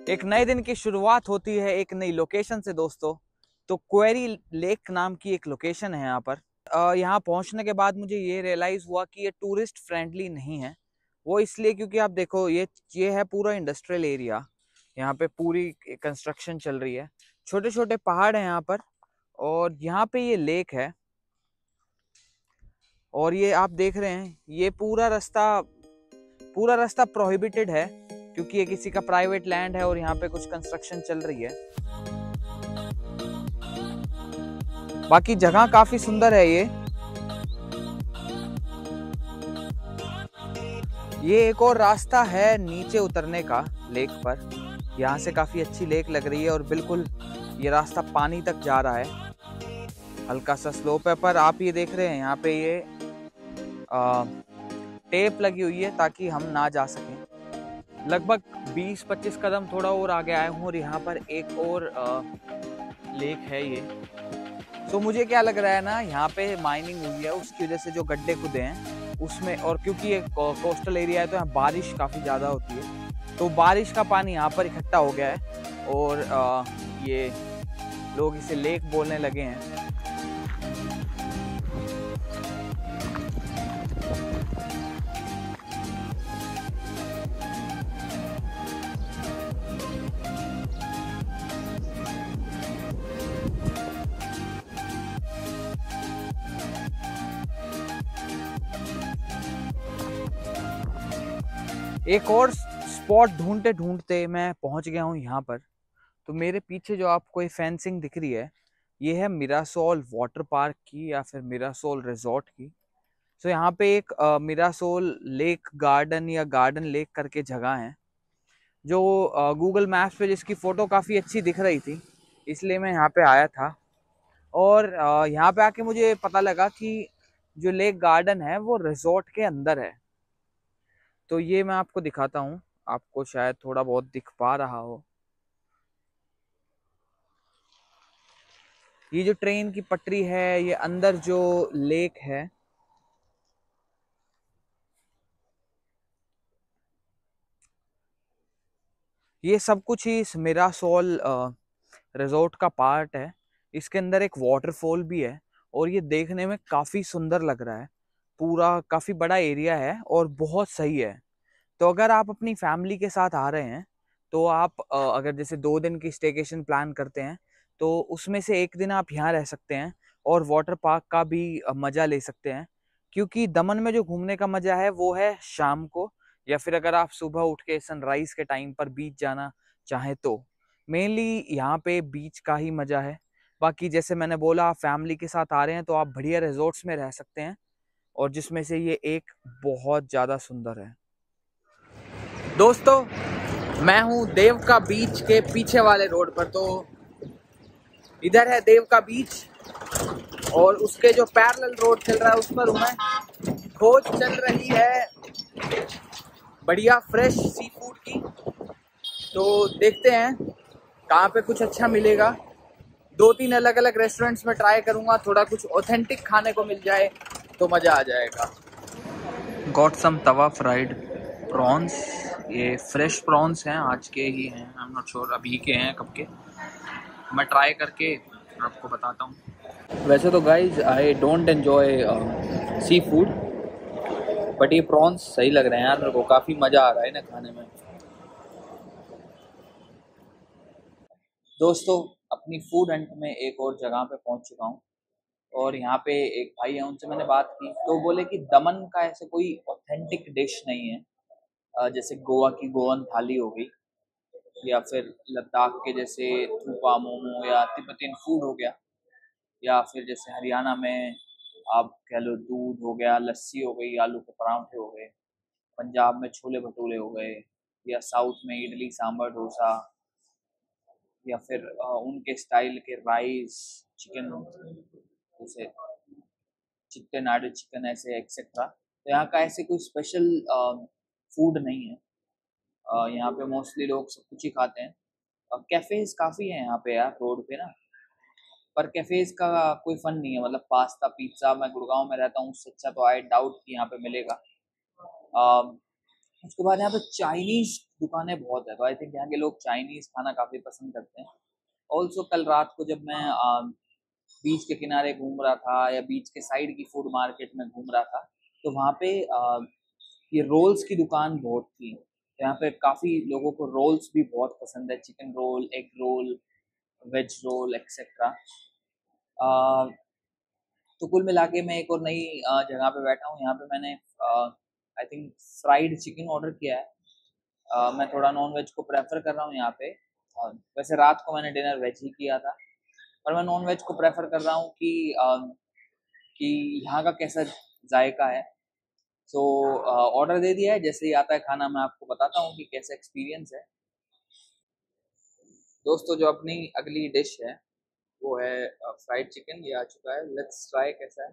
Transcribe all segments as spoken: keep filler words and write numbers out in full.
एक नए दिन की शुरुआत होती है एक नई लोकेशन से दोस्तों। तो क्वेरी लेक नाम की एक लोकेशन है यहाँ पर। यहाँ पहुँचने के बाद मुझे ये रियलाइज़ हुआ कि ये टूरिस्ट फ्रेंडली नहीं है। वो इसलिए क्योंकि आप देखो ये ये है पूरा इंडस्ट्रियल एरिया। यहाँ पे पूरी कंस्ट्रक्शन चल रही है, छोटे छोटे पहाड़ हैं यहाँ पर, और यहाँ पे ये लेक है। और ये आप देख रहे हैं ये पूरा रास्ता पूरा रास्ता प्रोहिबिटेड है क्योंकि ये किसी का प्राइवेट लैंड है और यहाँ पे कुछ कंस्ट्रक्शन चल रही है। बाकी जगह काफी सुंदर है। ये ये एक और रास्ता है नीचे उतरने का लेक पर। यहाँ से काफी अच्छी लेक लग रही है और बिल्कुल ये रास्ता पानी तक जा रहा है। हल्का सा स्लोप है पर आप ये देख रहे हैं यहाँ पे ये आ, टेप लगी हुई है ताकि हम ना जा सकें। लगभग बीस पच्चीस कदम थोड़ा और आगे आए हूँ और यहाँ पर एक और आ, लेक है ये। तो मुझे क्या लग रहा है ना, यहाँ पे माइनिंग हुई है उसकी वजह से जो गड्ढे खुदे हैं उसमें, और क्योंकि ये कोस्टल एरिया है तो यहाँ बारिश काफ़ी ज़्यादा होती है, तो बारिश का पानी यहाँ पर इकट्ठा हो गया है और आ, ये लोग इसे लेक बोलने लगे हैं। एक और स्पॉट ढूंढते ढूंढते मैं पहुंच गया हूं यहाँ पर। तो मेरे पीछे जो आपको ये फेंसिंग दिख रही है ये है मिरासोल वाटर पार्क की या फिर मिरासोल रिजॉर्ट की। तो यहाँ पे एक मिरासोल लेक गार्डन या गार्डन लेक करके जगह है जो गूगल मैप्स पे जिसकी फ़ोटो काफ़ी अच्छी दिख रही थी, इसलिए मैं यहाँ पे आया था। और अ, यहाँ पे आके मुझे पता लगा कि जो लेक गार्डन है वो रिजॉर्ट के अंदर है। तो ये मैं आपको दिखाता हूँ, आपको शायद थोड़ा बहुत दिख पा रहा हो। ये जो ट्रेन की पटरी है, ये अंदर जो लेक है, ये सब कुछ ही इस मिरासोल रिजॉर्ट का पार्ट है। इसके अंदर एक वाटरफॉल भी है और ये देखने में काफ़ी सुंदर लग रहा है। पूरा काफ़ी बड़ा एरिया है और बहुत सही है। तो अगर आप अपनी फैमिली के साथ आ रहे हैं तो आप अ, अगर जैसे दो दिन की स्टेकेशन प्लान करते हैं तो उसमें से एक दिन आप यहाँ रह सकते हैं और वाटर पार्क का भी अ, मज़ा ले सकते हैं। क्योंकि दमन में जो घूमने का मज़ा है वो है शाम को, या फिर अगर आप सुबह उठ के सनराइज के टाइम पर बीच जाना चाहें तो। मेनली यहाँ पे बीच का ही मज़ा है। बाकी जैसे मैंने बोला आप फैमिली के साथ आ रहे हैं तो आप बढ़िया रिजॉर्ट्स में रह सकते हैं, और जिसमें से ये एक बहुत ज़्यादा सुंदर है। दोस्तों मैं हूँ देव का बीच के पीछे वाले रोड पर। तो इधर है देव का बीच और उसके जो पैरेलल रोड चल रहा है उस पर हूँ मैं। खोज चल रही है बढ़िया फ्रेश सी फूड की, तो देखते हैं कहाँ पे कुछ अच्छा मिलेगा। दो तीन अलग अलग रेस्टोरेंट्स में ट्राई करूँगा, थोड़ा कुछ ऑथेंटिक खाने को मिल जाए तो मज़ा आ जाएगा। Got some tawa fried prawns. ये फ्रेश प्रॉन्स हैं, आज के ही हैं, आई एम नॉट श्योर अभी के हैं कब के। मैं ट्राई करके आपको बताता हूँ। वैसे तो guys I don't enjoy seafood, but ये प्रॉन्स सही लग रहे हैं यार, मेरे को काफ़ी मज़ा आ रहा है ना खाने में। दोस्तों अपनी फूड हंट में एक और जगह पे पहुंच चुका हूँ और यहाँ पे एक भाई है, उनसे मैंने बात की तो बोले कि दमन का ऐसे कोई ऑथेंटिक डिश नहीं है। अ, जैसे गोवा की गोवन थाली हो गई, या फिर लद्दाख के जैसे थूपा मोमो या तिब्बतियन फूड हो गया, या फिर जैसे हरियाणा में आप कह लो दूध हो गया, लस्सी हो गई, आलू के परांठे हो गए, पंजाब में छोले भटूरे हो गए, या साउथ में इडली सांभर डोसा, या फिर अ, उनके स्टाइल के राइस चिकन, जैसे चिट्टेनाडु चिकन ऐसे एक्सेट्रा। तो यहाँ का ऐसे कोई स्पेशल फूड नहीं है। अ, यहाँ पे मोस्टली लोग सब कुछ ही खाते हैं। कैफेज काफ़ी हैं यहाँ पे यार रोड पे ना, पर कैफेज का कोई फन नहीं है। मतलब पास्ता पिज्ज़ा, मैं गुड़गांव में रहता हूँ, उससे अच्छा तो आई डाउट कि यहाँ पे मिलेगा। उसके बाद यहाँ पे चाइनीज दुकानें बहुत है, तो आई थिंक यहाँ के लोग चाइनीज खाना काफी पसंद करते हैं। ऑल्सो कल रात को जब मैं बीच के किनारे घूम रहा था या बीच के साइड की फूड मार्केट में घूम रहा था, तो वहाँ पे आ, ये रोल्स की दुकान बहुत थी। यहाँ पे काफी लोगों को रोल्स भी बहुत पसंद है, chicken roll, egg roll, veg roll etcetera. तो कुल मिला के मैं एक और नई जगह पे बैठा हूँ। यहाँ पे मैंने I think fried chicken order किया है। uh, मैं थोड़ा नॉन वेज को प्रेफर कर रहा हूँ यहाँ पे। uh, वैसे रात को मैंने डिनर वेज ही किया था, पर मैं नॉन वेज को प्रेफर कर रहा हूँ कि uh, कि यहाँ का कैसा जायका है। सो ऑर्डर दे दिया है, जैसे ही आता है खाना मैं आपको बताता हूँ कि कैसा एक्सपीरियंस है। दोस्तों, जो अपनी अगली डिश है वो है फ्राइड चिकन। ये आ चुका है, लेट्स ट्राई कैसा है।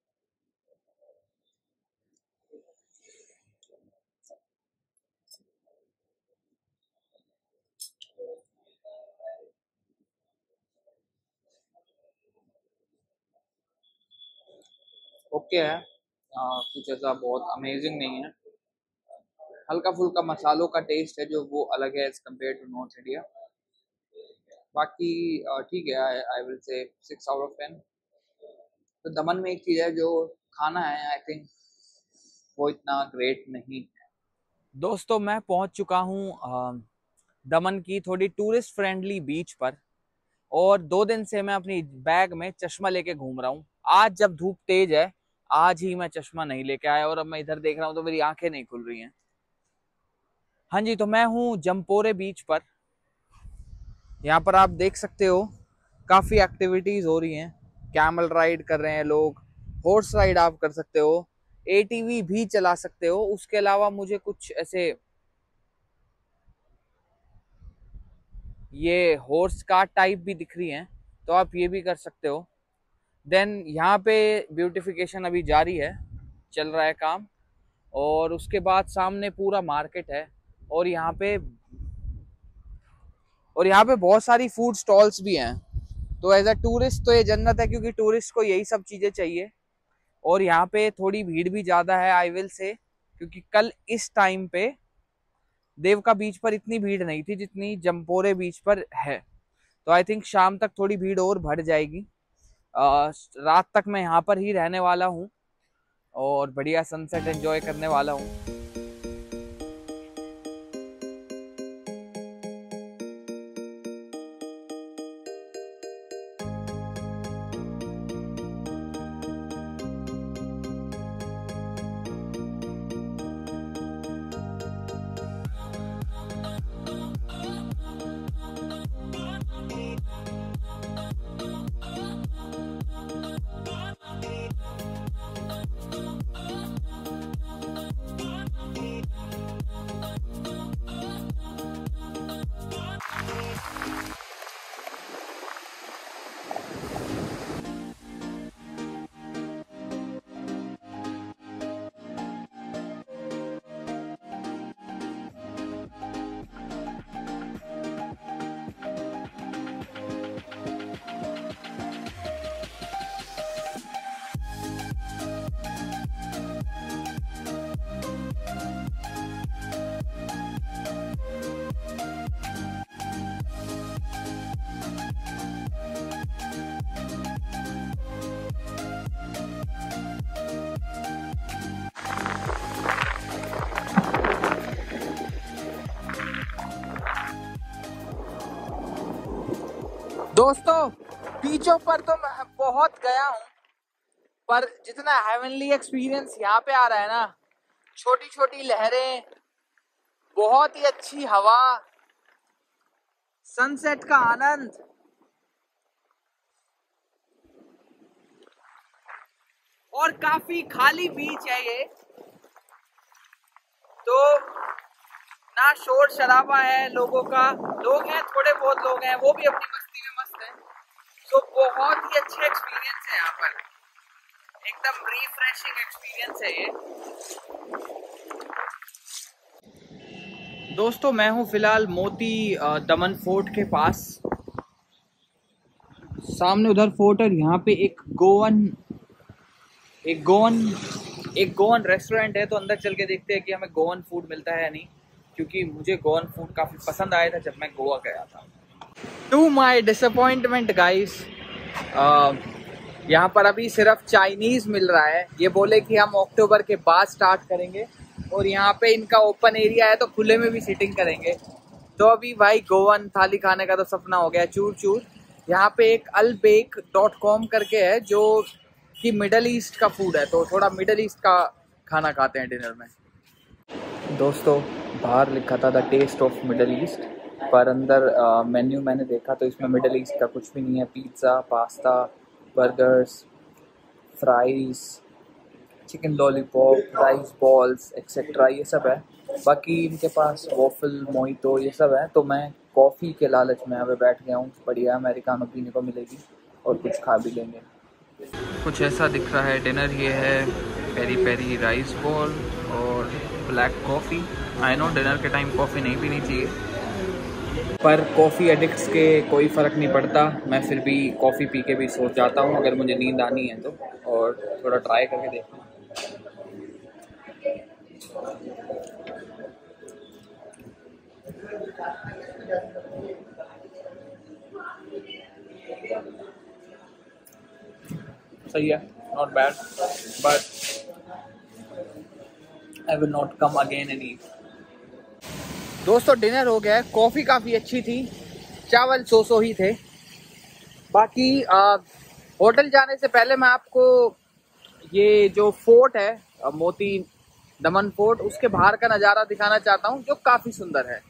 ओके है, आ, कुछ ऐसा बहुत अमेजिंग नहीं है। हल्का फुल्का मसालों का टेस्ट है जो वो अलग है as compared to North India. बाकी ठीक है, I will say six out of ten. तो दमन में एक चीज़ है जो खाना है, आई थिंक वो इतना ग्रेट नहीं है। दोस्तों, मैं पहुंच चुका हूं दमन की थोड़ी टूरिस्ट फ्रेंडली बीच पर, और दो दिन से मैं अपनी बैग में चश्मा लेके घूम रहा हूं। आज जब धूप तेज है, आज ही मैं चश्मा नहीं लेके आया, और अब मैं इधर देख रहा हूं तो मेरी आंखें नहीं खुल रही हैं। हाँ जी, तो मैं हूँ जमपोरे बीच पर। यहाँ पर आप देख सकते हो काफ़ी एक्टिविटीज़ हो रही हैं। कैमल राइड कर रहे हैं लोग, हॉर्स राइड आप कर सकते हो, एटीवी भी चला सकते हो। उसके अलावा मुझे कुछ ऐसे ये हॉर्स कार टाइप भी दिख रही हैं, तो आप ये भी कर सकते हो। देन यहाँ पे ब्यूटिफिकेशन अभी जारी है, चल रहा है काम। और उसके बाद सामने पूरा मार्केट है, और यहाँ पे और यहाँ पे बहुत सारी फूड स्टॉल्स भी हैं। तो एज अ टूरिस्ट तो ये जन्नत है, क्योंकि टूरिस्ट को यही सब चीज़ें चाहिए। और यहाँ पे थोड़ी भीड़ भी ज़्यादा है, आई विल से, क्योंकि कल इस टाइम पे देवका बीच पर इतनी भीड़ नहीं थी जितनी जमपोरे बीच पर है। तो आई थिंक शाम तक थोड़ी भीड़ और बढ़ जाएगी। आ, रात तक मैं यहाँ पर ही रहने वाला हूँ और बढ़िया सनसेट एंजॉय करने वाला हूँ। दोस्तों, बीचों पर तो मैं बहुत गया हूँ, पर जितना हेवनली एक्सपीरियंस यहाँ पे आ रहा है ना, छोटी छोटी लहरें, बहुत ही अच्छी हवा, सनसेट का आनंद, और काफी खाली बीच है ये। तो ना शोर शराबा है लोगों का, लोग हैं थोड़े बहुत लोग हैं, वो भी अपनी मस्ती में मस्त हैं। तो बहुत ही अच्छा एक्सपीरियंस है यहाँ पर, एकदम रिफ्रेशिंग एक्सपीरियंस है ये। दोस्तों, मैं हूँ फिलहाल मोती दमन फोर्ट के पास। सामने उधर फोर्ट है, यहाँ पे एक गोवन एक गोवन एक गोवन रेस्टोरेंट है, तो अंदर चल के देखते हैं कि हमें गोवन फूड मिलता है या नहीं, क्योंकि मुझे गोवन फूड काफ़ी पसंद आया था जब मैं गोवा गया था। टू माई डिसअपॉइंटमेंट गाइस, यहाँ पर अभी सिर्फ चाइनीज़ मिल रहा है। ये बोले कि हम अक्टूबर के बाद स्टार्ट करेंगे, और यहाँ पे इनका ओपन एरिया है तो खुले में भी सीटिंग करेंगे। तो अभी भाई गोवन थाली खाने का तो सपना हो गया चूर चूर। यहाँ पे एक अलबेक डॉट कॉम करके है जो कि मिडल ईस्ट का फूड है, तो थोड़ा मिडल ईस्ट का खाना खाते हैं डिनर में। दोस्तों बाहर लिखा था the taste of Middle East, पर अंदर मेन्यू मैंने देखा तो इसमें मिडल ईस्ट का कुछ भी नहीं है। Pizza, pasta, burgers, fries, chicken lollipop, rice balls etcetera ये सब है। बाकी इनके पास वॉफल, मोहितो ये सब है। तो मैं कॉफ़ी के लालच में यहाँ पे बैठ गया हूँ। बढ़िया अमेरिकानो पीने को मिलेगी और कुछ खा भी लेंगे। कुछ ऐसा दिख रहा है डिनर। ये है पेरी पेरी राइस बॉल और black coffee. I know dinner के टाइम कॉफ़ी नहीं पीनी चाहिए, पर कॉफ़ी एडिक्ट्स के कोई फ़र्क नहीं पड़ता। मैं फिर भी कॉफ़ी पी के भी सो जाता हूँ अगर मुझे नींद आनी है तो, और थोड़ा ट्राई करके देखता हूँ। सही है, not bad, but I will not come again and eat. दोस्तों डिनर हो गया है। कॉफ़ी काफ़ी अच्छी थी, चावल सो सो ही थे। बाकी होटल जाने से पहले मैं आपको ये जो फोर्ट है आ, मोती दमन फोर्ट, उसके बाहर का नज़ारा दिखाना चाहता हूँ जो काफ़ी सुंदर है।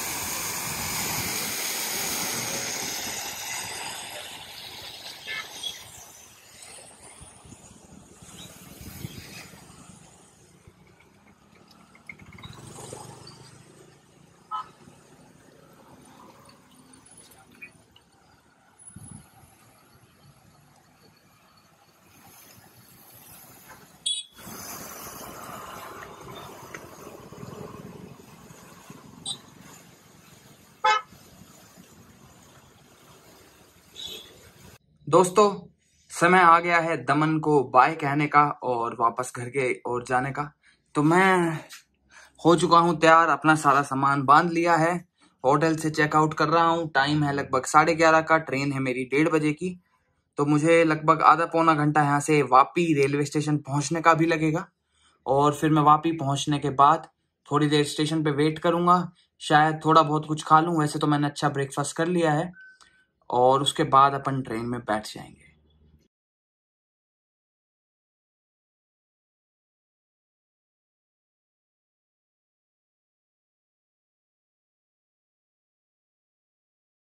दोस्तों समय आ गया है दमन को बाय कहने का और वापस घर के ओर जाने का। तो मैं हो चुका हूँ तैयार, अपना सारा सामान बांध लिया है, होटल से चेकआउट कर रहा हूँ। टाइम है लगभग साढ़े ग्यारह का, ट्रेन है मेरी डेढ़ बजे की। तो मुझे लगभग आधा पौना घंटा यहाँ से वापी रेलवे स्टेशन पहुँचने का भी लगेगा, और फिर मैं वापी पहुँचने के बाद थोड़ी देर स्टेशन पे वेट करूँगा, शायद थोड़ा बहुत कुछ खा लूँ। वैसे तो मैंने अच्छा ब्रेकफास्ट कर लिया है, और उसके बाद अपन ट्रेन में बैठ जाएंगे।